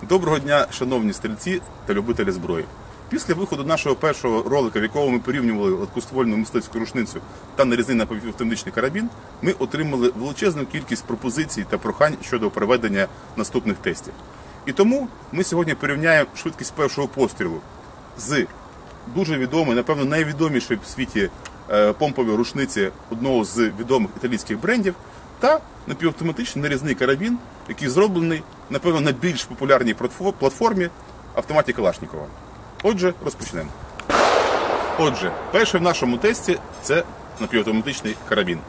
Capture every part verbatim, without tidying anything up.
Доброго дня, шановні стрільці та любителі зброї. Після виходу нашого першого ролика, в якому ми порівнювали легкоствольну мисливську рушницю та нарізний напівавтоматичний карабін, ми отримали величезну кількість пропозицій та прохань щодо проведення наступних тестів. І тому ми сьогодні порівняємо швидкість першого пострілу з дуже відомої, напевно, найвідомішої в світі помпової рушниці одного з відомих італійських брендів та напівавтоматичний нарізний карабін, який зроблений, напевно, на більш популярній платформі автоматі Калашнікова. Отже, розпочнемо. Отже, перший в нашому тесті – це напівавтоматичний карабін.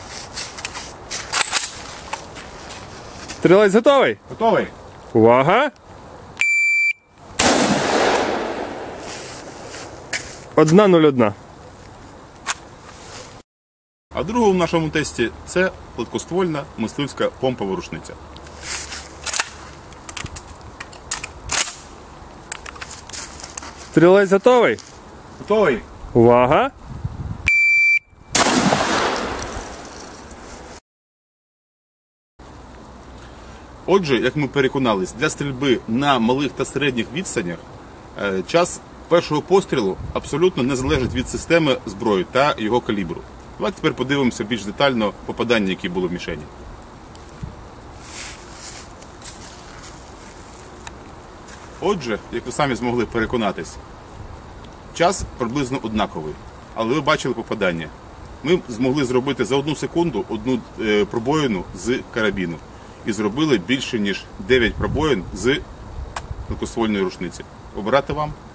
Стрілець готовий? Готовий? Увага! Одна нуль одна. А другого в нашому тесті – це легкоствольна мисливська помпова рушниця. Стрілець готовий? Готовий? Увага! Отже, як ми переконались, для стрільби на малих та середніх відстанях час першого пострілу абсолютно не залежить від системи зброї та його калібру. Давайте тепер подивимося більш детально попадання, які було в мішені. Отже, як ви самі змогли переконатись, час приблизно однаковий, але ви бачили попадання. Ми змогли зробити за одну секунду одну пробоїну з карабіну і зробили більше ніж дев'ять пробоїн з легкоствольної рушниці. Обирати вам.